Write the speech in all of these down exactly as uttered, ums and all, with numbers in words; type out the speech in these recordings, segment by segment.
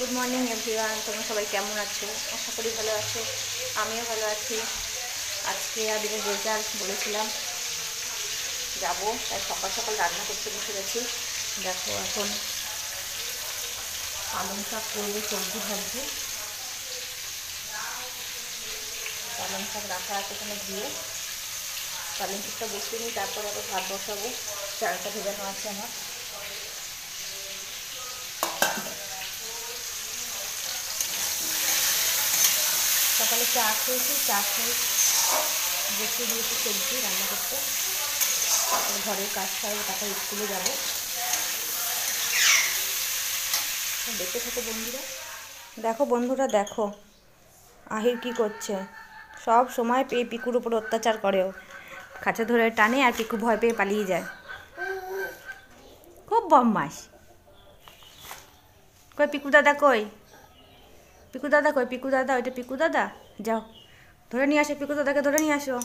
Good morning everyone, তোমরা সবাই কেমন আছো? আশা করি ভালো আছো, আমিও ভালো আছি। আজকে আবিরের রেজাল্ট বলেছিলাম যাবো, তাই সকাল সকাল রান্না করতে বসে গেছি। দেখো এখন পালং শাক করবো, সবজি ভাজবো। পালং শাক রাখা আছে এখানে ধুয়ে, পালং শাকটা বসিয়ে নিই, তারপর আবার ভাত বসাবো। চালটা ভেজানো আছে আমার। সকালে চা খেয়েছি, চা খেয়ে বসিয়ে দিয়েছি সবজি রান্না করতে। ঘরের কাজ সারবো, তারপর স্কুলে যাবো। দেখতে থাকো বন্ধুরা। দেখো বন্ধুরা, দেখো আহির কি করছে। সব সময় পেয়ে পিকুর উপর অত্যাচার করেও, খাঁচা ধরে টানে আর পিকু ভয় পেয়ে পালিয়ে যায়। খুব বদমাশ। কই পিকু দাদা, কই পিকু দাদা, কই পিকু দাদা? ওইটা পিকু দাদা, যাও ধরে নিয়ে আসো, পিকু দাদাকে ধরে নিয়ে আসো,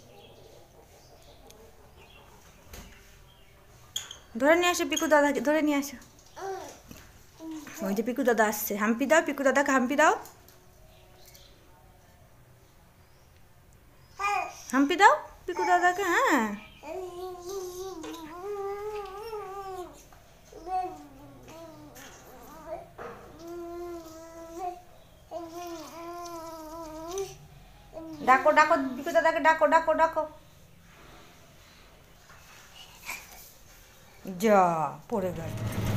ধরে নিয়ে আসো পিকু দাদাকে, ধরে নিয়ে আসো। ওই যে পিকু দাদা আসছে, হাম্পি দাও পিকু দাদাকে, হাম্পি দাও, হাম্পি দাও পিকু দাদাকে। হ্যাঁ ডাকো ডাকো পিকু দাদাকে, ডাকো ডাকো ডাকো। যা পড়ে গেল।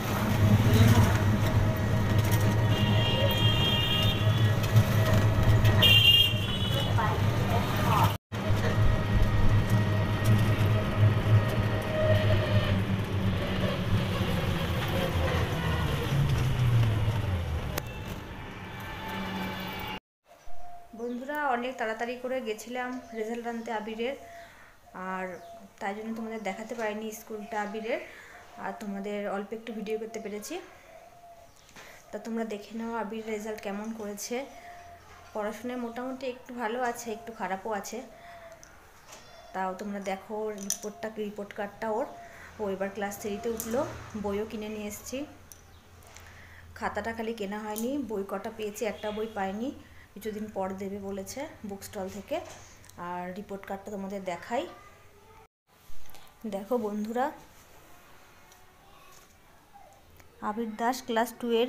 বন্ধুরা, অনেক তাড়াতাড়ি করে গেছিলাম রেজাল্ট আনতে আবিরের, আর তাই জন্য তোমাদের দেখাতে পারিনি স্কুলটা আবিরের, আর তোমাদের অল্প একটু ভিডিও করতে পেরেছি। তা তোমরা দেখে নাও আবির রেজাল্ট কেমন করেছে। পড়াশোনায় মোটামুটি একটু ভালো আছে, একটু খারাপও আছে। তাও তোমরা দেখো রিপোর্টটা, রিপোর্ট কার্ডটা ওর। ও এবার ক্লাস থ্রিতে উঠলো। বইও কিনে নিয়ে এসেছি। খাতাটা খালি কেনা হয়নি, বই কটা পেয়েছি, একটা বই পাইনি, কিছুদিন পর দেবে বলেছে বুক স্টল থেকে। আর রিপোর্ট কার্ডটা তোমাদের দেখাই। দেখো বন্ধুরা, আবির দাস ক্লাস টু এর,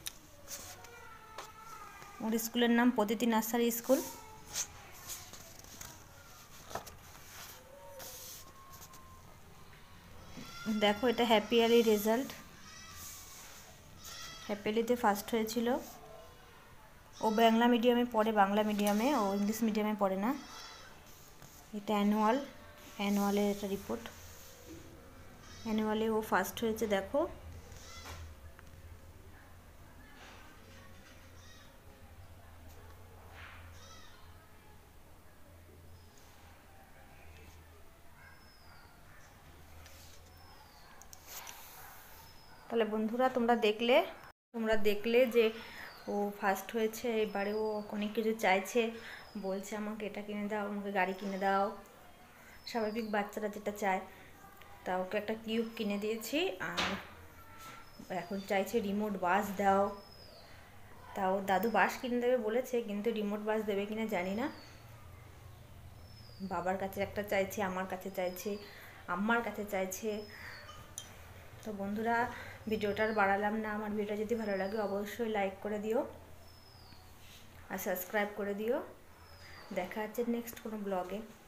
ওর স্কুলের নাম প্রতিটি নার্সারি স্কুল। দেখো এটা হ্যাপি আলি রেজাল্ট, হ্যাপি আলিতে ফার্স্ট হয়েছিল। ও বাংলা মিডিয়ামে পড়ে, বাংলা মিডিয়ামে, ও ইংলিশ মিডিয়ামে পড়ে না। এটা অ্যানুয়াল, অ্যানুয়ালের একটা রিপোর্ট। অ্যানুয়ালে ও ফার্স্ট হয়েছে দেখো। তাহলে বন্ধুরা তোমরা দেখলে তোমরা দেখলে যে ও ফার্স্ট হয়েছে। এবারে ও অনেক কিছু চাইছে, বলছে আমাকে এটা কিনে দাও, আমাকে গাড়ি কিনে দাও, স্বাভাবিক বাচ্চারা যেটা চায়। তা ওকে একটা কিউব কিনে দিয়েছি, আর এখন চাইছে রিমোট বাস দাও। তাও দাদু বাস কিনে দেবে বলেছে, কিন্তু রিমোট বাস দেবে কিনা জানি না। বাবার কাছে একটা চাইছে, আমার কাছে চাইছে, আম্মার কাছে চাইছে। তো বন্ধুরা, ভিডিওটা আর বাড়ালাম না। আমার ভিডিওটা যদি ভালো লাগে অবশ্যই লাইক করে দিও আর সাবস্ক্রাইব করে দিও। দেখা হচ্ছে নেক্সট কোনো ব্লগে।